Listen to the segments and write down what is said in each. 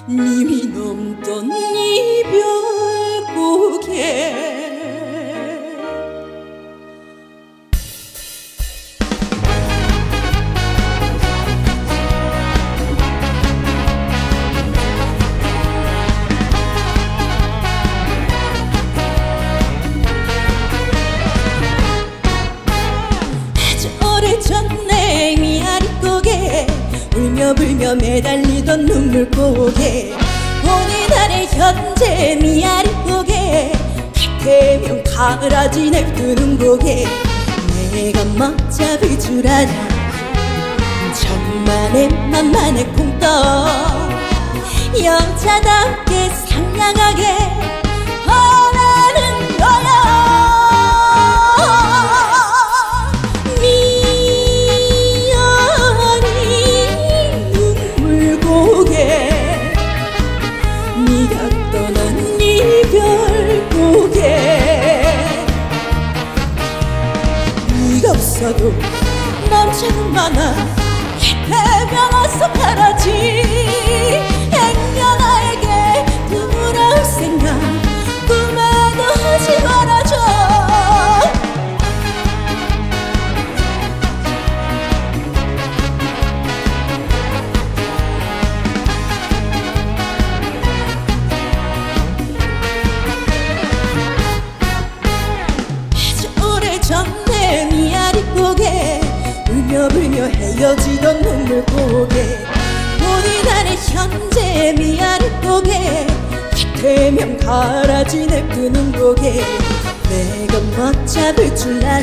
님이 넘던 이별 고개 오래전에 미아리 고개 울며 불며 매달리던 눈물 고개 오늘날의 현재 미아리 고개 태명 가라지 냅두는 고개 내가 뭐 잡을 줄 아냐 천만에 만만해 콩떡 여자답게 상냥하게 바라는 거야 네가 떠난 이별 고개 네가 없어도 남자는 많아 해변 어서 가라지 행여나에게 돌아올 생각 꿈에도 하지 말아줘 전에 미아리 고개 울며 불며 헤어지던 눈물 고개 오늘날의 현재 미아리 고개 태명 가라지 냅두는 고개 내가 뭐 잡을 줄 알아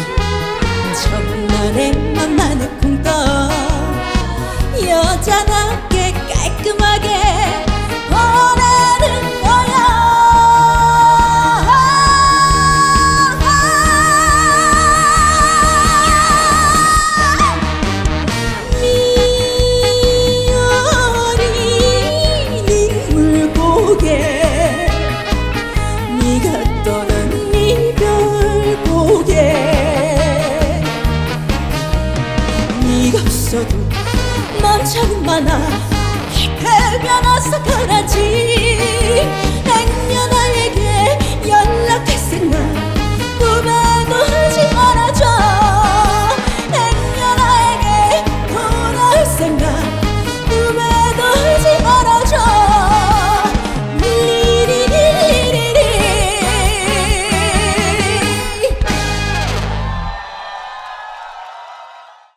천만에 만만해 콩떡 여자답게 깔끔하게 보내는 거야 네가 떠난 이별 고개 네가 없어도 남자는 많아 해변 어서 가라지